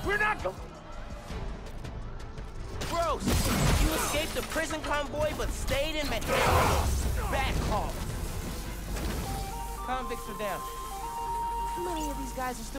We're not the... Gross! You escaped the prison convoy but stayed in Manhattan. Bad call. Convicts are down. How many of these guys are still